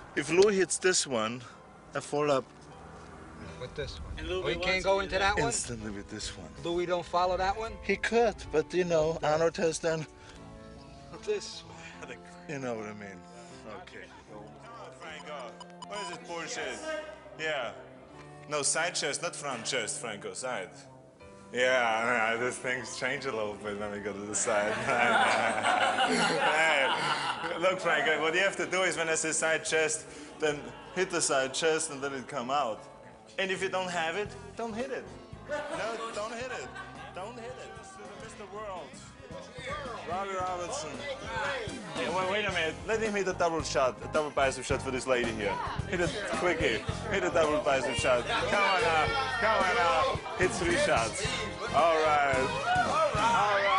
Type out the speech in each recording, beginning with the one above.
If Louis hits this one, I fall up with this one. Oh, he can't go into that one? Instantly with this one. Louis don't follow that one? He could, but you know, Arnold has done this one. You know what I mean. Okay. Franco, what is it bullshit? Yeah. No, side chest, not front chest, Franco, side. Yeah, these things change a little bit when we go to the side. Hey, look, Franco, what you have to do is when I say side chest, then hit the side chest and then it come out. And if you don't have it, don't hit it. No, don't hit it. Don't hit it. Mr. World. Robby Robertson. Yeah, wait a minute. Let him hit a double shot, a double bicep shot for this lady here. Hit it quickie. Hit a double bicep shot. Come on now. Come on now. Hit 3 shots. All right. All right.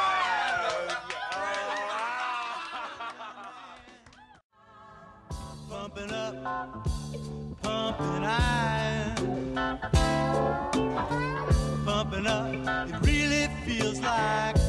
Pumping up, pumping iron. Pumping up, it really feels like